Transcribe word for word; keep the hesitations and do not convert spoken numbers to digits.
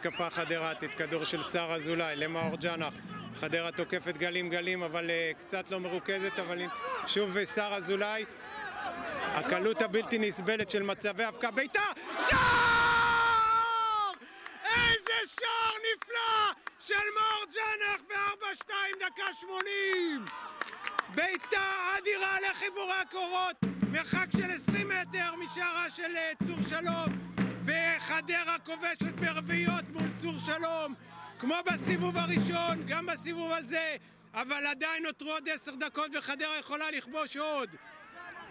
התקפה חדרתית, כדור של שר אזולאי למאור ג'נח. חדרה תוקפת גלים גלים, אבל uh, קצת לא מרוכזת, אבל שוב שר אזולאי. הקלות הבלתי נסבלת של מצבי אבקה. ביתה! שער! איזה שער נפלא של מאור ג'נח ב-ארבע שתיים דקה שמונים! ביתה אדירה לחיבורי הקורות, מרחק של עשרים מטר משערה של צור שלום, וחדרה כובשת ברביעיות מול צור שלום, כמו בסיבוב הראשון, גם בסיבוב הזה, אבל עדיין נותרו עוד עשר דקות וחדרה יכולה לכבוש עוד.